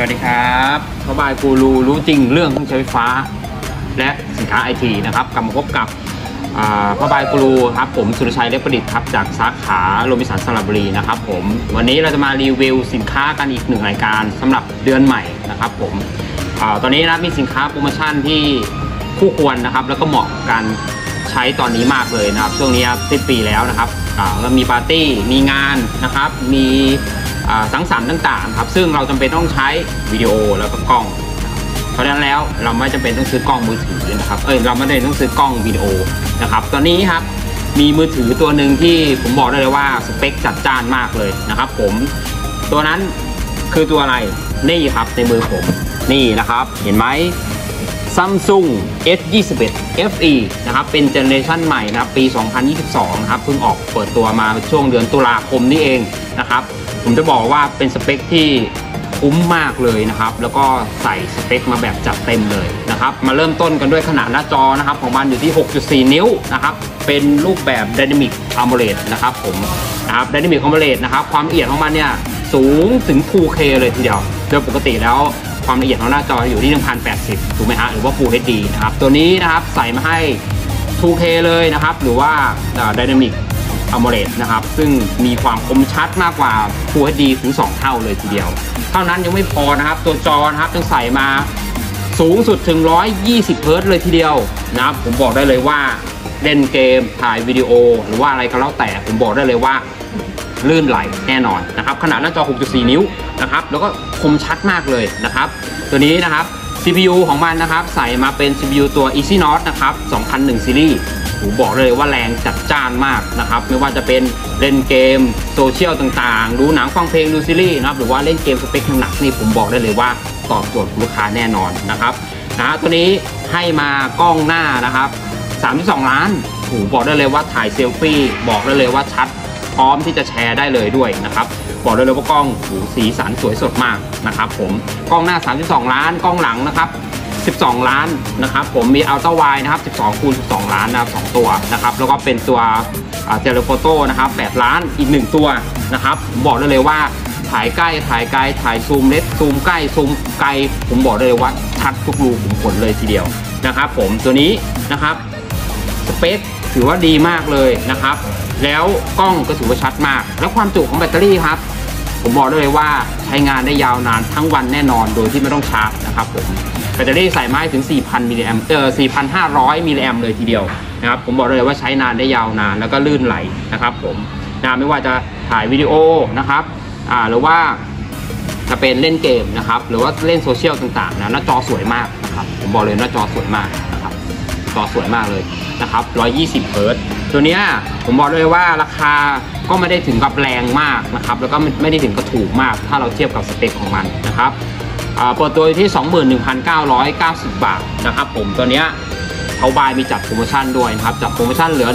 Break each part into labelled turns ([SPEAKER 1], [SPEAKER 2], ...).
[SPEAKER 1] วัสดีครับพ่อบายกูรูรู้จริงเรื่องเครื่องใช้ไฟฟ้าและสินค้าไอทีนะครับกลับมาพบกับพ่อบายกูรูครับผมสุรชัยเล็กประดิษฐ์ครับจากสาขาโรบินสันสระบุรีนะครับผมวันนี้เราจะมารีวิวสินค้ากันอีกหนึ่งรายการสำหรับเดือนใหม่นะครับผมตอนนี้นะมีสินค้าโปรโมชั่นที่คู่ควรนะครับแล้วก็เหมาะกับการใช้ตอนนี้มากเลยนะครับช่วงนี้สิ้นปีแล้วนะครับก็มีปาร์ตี้มีงานนะครับมีสังสรรค์ต่างๆครับซึ่งเราจำเป็นต้องใช้วิดีโอแล้วก็กล้องเพราะฉะนั้นแล้วเราไม่จำเป็นต้องซื้อกล้องมือถือนะครับเราไม่ได้ต้องซื้อกล้องวิดีโอนะครับตอนนี้ครับมีมือถือตัวหนึ่งที่ผมบอกได้เลยว่าสเปคจัดจ้านมากเลยนะครับผมตัวนั้นคือตัวอะไรนี่ครับในมือผมนี่นะครับเห็นไหม Samsung S21 FE นะครับเป็นเจเนอเรชันใหม่นะครับปี 2022 ครับเพิ่งออกเปิดตัวมาช่วงเดือนตุลาคมนี่เองนะครับผมจะบอกว่าเป็นสเปคที่คุ้มมากเลยนะครับแล้วก็ใส่สเปคมาแบบจัดเต็มเลยนะครับมาเริ่มต้นกันด้วยขนาดหน้าจอนะครับของมันอยู่ที่ 6.4 นิ้วนะครับเป็นรูปแบบ Dynamic AMOLED นะครับผมนะครับ Dynamic AMOLED นะครับความละเอียดของมันเนี่ยสูงถึง 2K เลยทีเดียวโดยปกติแล้วความละเอียดของหน้าจออยู่ที่ 1080 ถูกไหมฮะหรือว่า Full HD นะครับตัวนี้นะครับใส่มาให้ 2K เลยนะครับหรือว่า Dynamic AMOLED นะครับซึ่งมีความคมชัดมากกว่า Full HD ถึง 2 เท่าเลยทีเดียวเท่านั้นยังไม่พอนะครับตัวจอนะครับยังใส่มาสูงสุดถึง 120 เฮิร์ตซ์เลยทีเดียวนะครับผมบอกได้เลยว่าเล่นเกมถ่ายวิดีโอหรือว่าอะไรก็แล้วแต่ผมบอกได้เลยว่าลื่นไหลแน่นอนนะครับขนาดหน้าจอ 6.4 นิ้วนะครับแล้วก็คมชัดมากเลยนะครับตัวนี้นะครับ CPU ของมันนะครับใส่มาเป็น CPU ตัว Exynos นะครับ2001 ซีรีส์ผมบอกเลยว่าแรงจัดจ้านมากนะครับไม่ว่าจะเป็นเล่นเกมโซเชียลต่างๆดูหนังฟังเพลงดูซีรีส์นะครับหรือว่าเล่นเกมสเปคหนักนี่ผมบอกได้เลยว่าตอบโจทย์ลูกค้าแน่นอนนะครับตัวนี้ให้มากล้องหน้านะครับ 32 ล้านผมบอกได้เลยว่าถ่ายเซลฟี่บอกได้เลยว่าชัดพร้อมที่จะแชร์ได้เลยด้วยนะครับบอกได้เลยว่ากล้องสีสันสวยสดมากนะครับผมกล้องหน้า 32 ล้านกล้องหลังนะครับ12 ล้านนะครับผมมีอัลตร้าไวด์นะครับ12x12 ล้านนะครับ2ตัวนะครับแล้วก็เป็นตัวเทเลโฟโต้นะครับ8 ล้านอีก1ตัวนะครับผมบอกได้เลยว่าถ่ายใกล้ถ่ายไกลถ่ายซูมเล็กซูมใกล้ซูมไกลผมบอกได้เลยว่าชัดทุกรูขุมขนเลยทีเดียวนะครับผมตัวนี้นะครับสเปคถือว่าดีมากเลยนะครับแล้วกล้องก็ถือว่าชัดมากแล้วความจุของแบตเตอรี่ครับผมบอกได้เลยว่าใช้งานได้ยาวนานทั้งวันแน่นอนโดยที่ไม่ต้องชาร์จนะครับผมแบตเตอรี่ใส่มาถึง 4,000 มิลลิแอมป์4,500 มิลลิแอมป์เลยทีเดียวนะครับผมบอกเลยว่าใช้นานได้ยาวนานแล้วก็ลื่นไหลนะครับผมไม่ว่าจะถ่ายวิดีโอนะครับหรือว่าจะเป็นเล่นเกมนะครับหรือว่าเล่นโซเชียลต่างๆนะหน้าจอสวยมากนะครับผมบอกเลยหน้าจอสวยมากนะครับจอสวยมากเลยนะครับ120 เฮิร์ตซ์ตัวนี้ผมบอกเลยว่าราคาก็ไม่ได้ถึงกับแรงมากนะครับแล้วก็ไม่ได้ถึงกับถูกมากถ้าเราเทียบกับสเปคของมันนะครับเปิดตัวที่ 21,990 บาทนะครับผมตัวนี้เขาบายมีจัดโปรโมชั่นด้วยนะครับจัดโปรโมชั่นเหลือ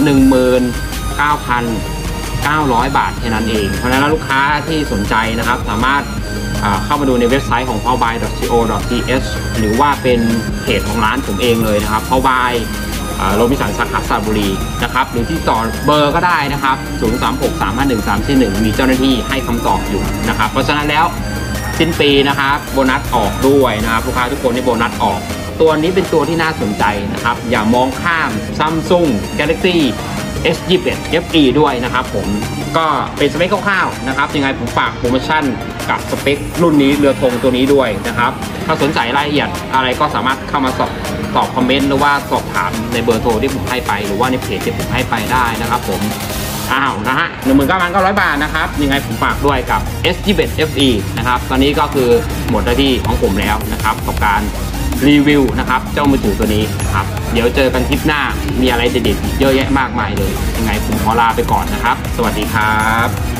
[SPEAKER 1] 19,900 บาทแค่นั้นเองเพราะฉะนั้นลูกค้าที่สนใจนะครับสามารถเข้ามาดูในเว็บไซต์ของ powbuy.co.th หรือว่าเป็นเพจของร้านผมเองเลยนะครับ powbuy โรบินสันสาขาสระบุรีนะครับหรือที่ต่อเบอร์ก็ได้นะครับ036-351-341มีเจ้าหน้าที่ให้คำตอบอยู่นะครับเพราะฉะนั้นแล้วสิ้นปีนะครับโบนัสออกด้วยนะครับลูกค้าทุกคนที่โบนัสออกตัวนี้เป็นตัวที่น่าสนใจนะครับอย่ามองข้าม Samsung Galaxy S21 FE ด้วยนะครับผมก็เป็นสเปคคร่าวๆนะครับยังไงผมฝากโปรโมชั่นกับสเปครุ่นนี้เรือธงตัวนี้ด้วยนะครับถ้าสนใจรายละเอียดอะไรก็สามารถเข้ามาตอบคอมเมนต์หรือว่าสอบถามในเบอร์โทรที่ผมให้ไปหรือว่าในเพจที่ผมให้ไปได้นะครับผมนะฮะ 19,900 บาทนะครับยังไงผมฝากด้วยกับ S21 FE นะครับตอนนี้ก็คือหมดหน้าที่ของผมแล้วนะครับกับการรีวิวนะครับเจ้ามือถือตัวนี้ครับเดี๋ยวเจอกันคลิปหน้ามีอะไรเด็ดๆเยอะแยะมากมายเลยยังไงผมขอลาไปก่อนนะครับสวัสดีครับ